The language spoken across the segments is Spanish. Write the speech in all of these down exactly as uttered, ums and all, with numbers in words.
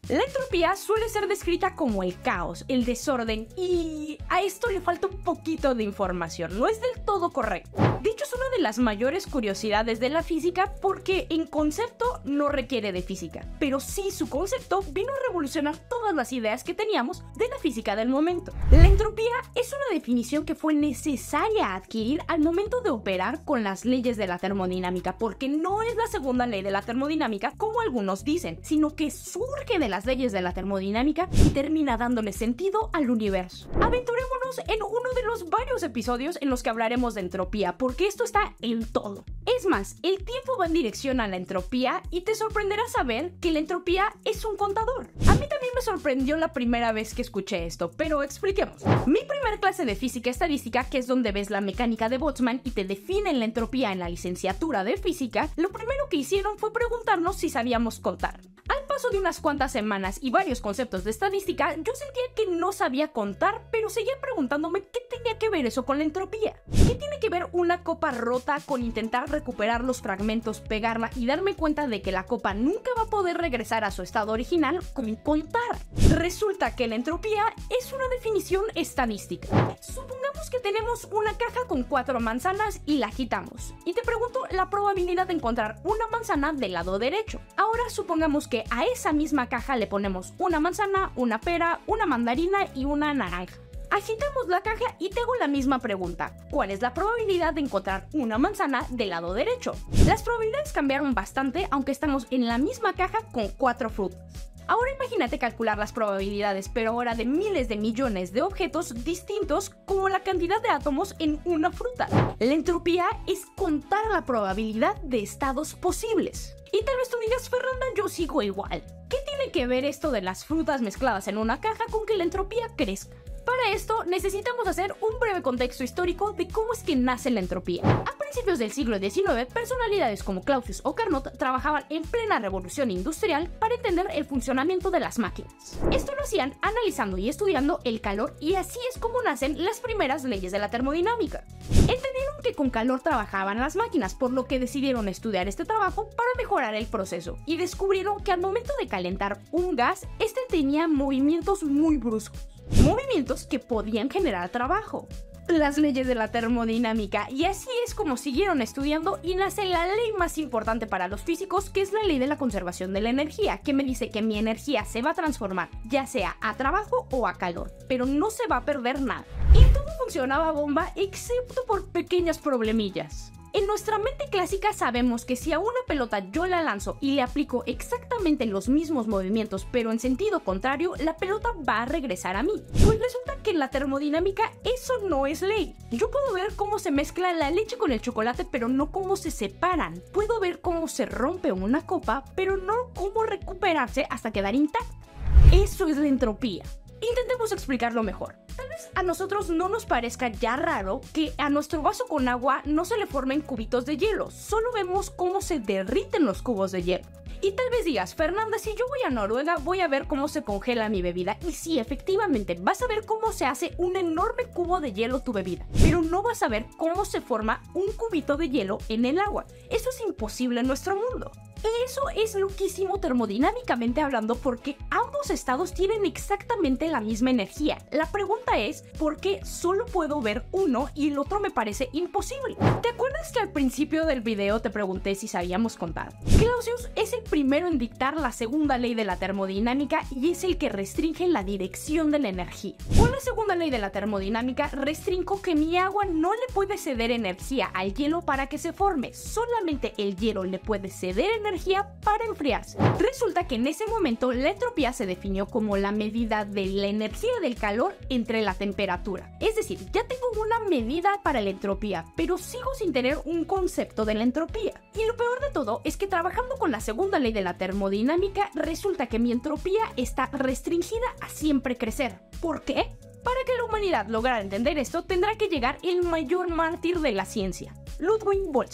La entropía suele ser descrita como el caos, el desorden, y a esto le falta un poquito de información, no es del todo correcto. De hecho, es una de las mayores curiosidades de la física porque en concepto no requiere de física, pero sí su concepto vino a revolucionar todas las ideas que teníamos de la física del momento. La entropía es una definición que fue necesaria adquirir al momento de operar con las leyes de la termodinámica, porque no es la segunda ley de la termodinámica como algunos dicen, sino que surge de las leyes de la termodinámica y termina dándole sentido al universo. Aventurémonos en uno de los varios episodios en los que hablaremos de entropía, porque esto está en todo. Es más, el tiempo va en dirección a la entropía y te sorprenderá saber que la entropía es un contador. A mí también me sorprendió la primera vez que escuché esto, pero expliquemos. Mi primer clase de física estadística, que es donde ves la mecánica de Boltzmann y te definen la entropía en la licenciatura de física, lo primero que hicieron fue preguntarnos si sabíamos contar. Al paso de unas cuantas semanas y varios conceptos de estadística, yo sentía que no sabía contar, pero seguía preguntándome qué tenía que ver eso con la entropía. ¿Qué tiene que ver una copa rota con intentar recuperar los fragmentos, pegarla y darme cuenta de que la copa nunca va a poder regresar a su estado original con contar? Resulta que la entropía es una definición estadística. Supongamos que tenemos una caja con cuatro manzanas y la agitamos, y te pregunto la probabilidad de encontrar una manzana del lado derecho. Ahora supongamos que a esa misma caja le ponemos una manzana, una pera, una mandarina y una naranja. Agitamos la caja y te hago la misma pregunta. ¿Cuál es la probabilidad de encontrar una manzana del lado derecho? Las probabilidades cambiaron bastante, aunque estamos en la misma caja con cuatro frutas. Ahora imagínate calcular las probabilidades, pero ahora de miles de millones de objetos distintos como la cantidad de átomos en una fruta. La entropía es contar la probabilidad de estados posibles. Y tal vez tú digas, Fernanda, yo sigo igual. ¿Qué tiene que ver esto de las frutas mezcladas en una caja con que la entropía crezca? Para esto necesitamos hacer un breve contexto histórico de cómo es que nace la entropía. A principios del siglo diecinueve, personalidades como Clausius o Carnot trabajaban en plena revolución industrial para entender el funcionamiento de las máquinas. Esto lo hacían analizando y estudiando el calor, y así es como nacen las primeras leyes de la termodinámica. Entendieron que con calor trabajaban las máquinas, por lo que decidieron estudiar este trabajo para mejorar el proceso, y descubrieron que al momento de calentar un gas, este tenía movimientos muy bruscos. Movimientos que podían generar trabajo. Las leyes de la termodinámica, y así es como siguieron estudiando y nace la ley más importante para los físicos, que es la ley de la conservación de la energía, que me dice que mi energía se va a transformar ya sea a trabajo o a calor, pero no se va a perder nada. Y todo funcionaba bomba excepto por pequeñas problemillas. En nuestra mente clásica sabemos que si a una pelota yo la lanzo y le aplico exactamente los mismos movimientos pero en sentido contrario, la pelota va a regresar a mí. Pues resulta que en la termodinámica eso no es ley. Yo puedo ver cómo se mezcla la leche con el chocolate, pero no cómo se separan. Puedo ver cómo se rompe una copa, pero no cómo recuperarse hasta quedar intacta. Eso es la entropía. Intentemos explicarlo mejor. Tal vez a nosotros no nos parezca ya raro que a nuestro vaso con agua no se le formen cubitos de hielo, solo vemos cómo se derriten los cubos de hielo. Y tal vez digas, Fernanda, si yo voy a Noruega voy a ver cómo se congela mi bebida. Y sí, efectivamente, vas a ver cómo se hace un enorme cubo de hielo tu bebida, pero no vas a ver cómo se forma un cubito de hielo en el agua. Eso es imposible en nuestro mundo. Eso es loquísimo termodinámicamente hablando, porque ambos estados tienen exactamente la misma energía. La pregunta es, ¿por qué solo puedo ver uno y el otro me parece imposible? ¿Te acuerdas que al principio del video te pregunté si sabíamos contar? Clausius es el primero en dictar la segunda ley de la termodinámica y es el que restringe la dirección de la energía. Con la segunda ley de la termodinámica restringo que mi agua no le puede ceder energía al hielo para que se forme, solamente el hielo le puede ceder energía energía para enfriarse. Resulta que en ese momento la entropía se definió como la medida de la energía del calor entre la temperatura. Es decir, ya tengo una medida para la entropía, pero sigo sin tener un concepto de la entropía. Y lo peor de todo es que trabajando con la segunda ley de la termodinámica, resulta que mi entropía está restringida a siempre crecer. ¿Por qué? Para que la humanidad lograra entender esto, tendrá que llegar el mayor mártir de la ciencia, Ludwig Boltzmann.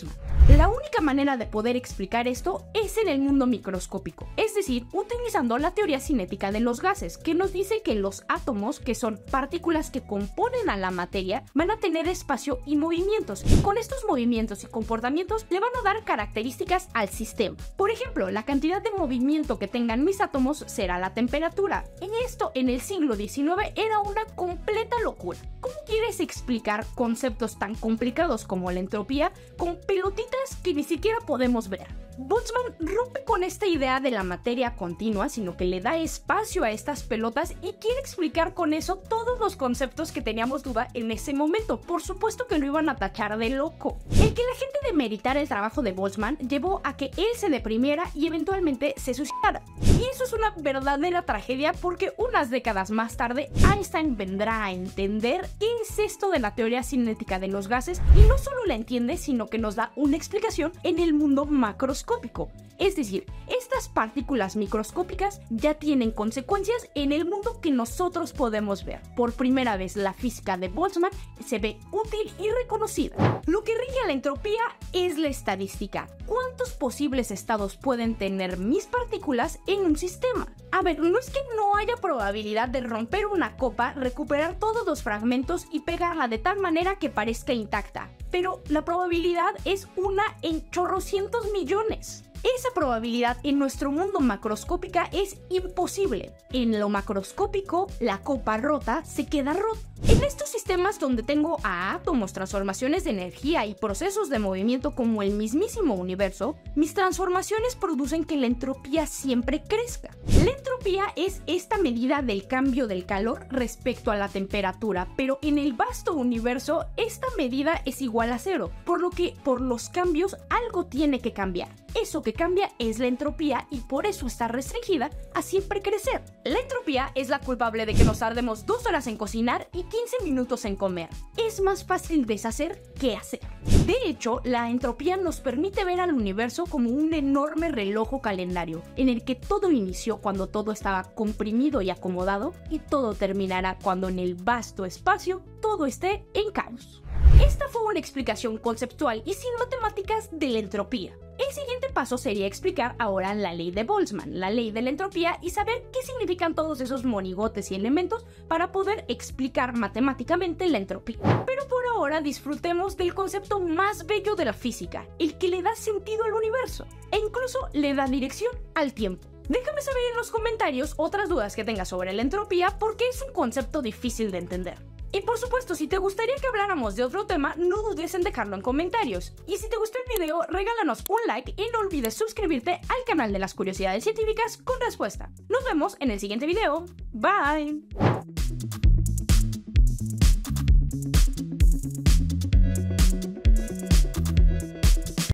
La única manera de poder explicar esto es en el mundo microscópico, es decir, utilizando la teoría cinética de los gases, que nos dice que los átomos, que son partículas que componen a la materia, van a tener espacio y movimientos, y con estos movimientos y comportamientos le van a dar características al sistema. Por ejemplo, la cantidad de movimiento que tengan mis átomos será la temperatura. En esto, en el siglo diecinueve, era una completa locura. ¿Cómo quieres explicar conceptos tan complicados como la entropía con pelotitas que ni siquiera podemos ver? Boltzmann rompe con esta idea de la materia continua, sino que le da espacio a estas pelotas y quiere explicar con eso todos los conceptos que teníamos duda en ese momento. Por supuesto que lo iban a tachar de loco. El que la gente demeritara el trabajo de Boltzmann llevó a que él se deprimiera y eventualmente se suicidara. Y eso es una verdadera tragedia porque unas décadas más tarde Einstein vendrá a entender qué es esto de la teoría cinética de los gases y no solo la entiende, sino que nos da una explicación en el mundo macroscópico. Es decir, estas partículas microscópicas ya tienen consecuencias en el mundo que nosotros podemos ver. Por primera vez la física de Boltzmann se ve útil y reconocida. Lo que rige a la entropía es la estadística. ¿Cuántos posibles estados pueden tener mis partículas en un sistema? A ver, no es que no haya probabilidad de romper una copa, recuperar todos los fragmentos y pegarla de tal manera que parezca intacta, pero la probabilidad es una en chorrocientos millones. Esa probabilidad en nuestro mundo macroscópica es imposible. En lo macroscópico, la copa rota se queda rota. En estos sistemas donde tengo a átomos, transformaciones de energía y procesos de movimiento como el mismísimo universo, mis transformaciones producen que la entropía siempre crezca. La entropía es esta medida del cambio del calor respecto a la temperatura, pero en el vasto universo esta medida es igual a cero, por lo que por los cambios algo tiene que cambiar. Eso que cambia es la entropía y por eso está restringida a siempre crecer. La entropía es la culpable de que nos tardemos dos horas en cocinar y quince minutos en comer. Es más fácil deshacer que hacer. De hecho, la entropía nos permite ver al universo como un enorme reloj calendario, en el que todo inició cuando todo estaba comprimido y acomodado y todo terminará cuando en el vasto espacio todo esté en caos. Esta fue una explicación conceptual y sin matemáticas de la entropía. El siguiente paso sería explicar ahora la ley de Boltzmann, la ley de la entropía, y saber qué significan todos esos monigotes y elementos para poder explicar matemáticamente la entropía. Pero por ahora disfrutemos del concepto más bello de la física, el que le da sentido al universo e incluso le da dirección al tiempo. Déjame saber en los comentarios otras dudas que tengas sobre la entropía porque es un concepto difícil de entender. Y por supuesto, si te gustaría que habláramos de otro tema, no dudes en dejarlo en comentarios. Y si te gustó el video, regálanos un like y no olvides suscribirte al canal de las curiosidades científicas con respuesta. Nos vemos en el siguiente video. Bye.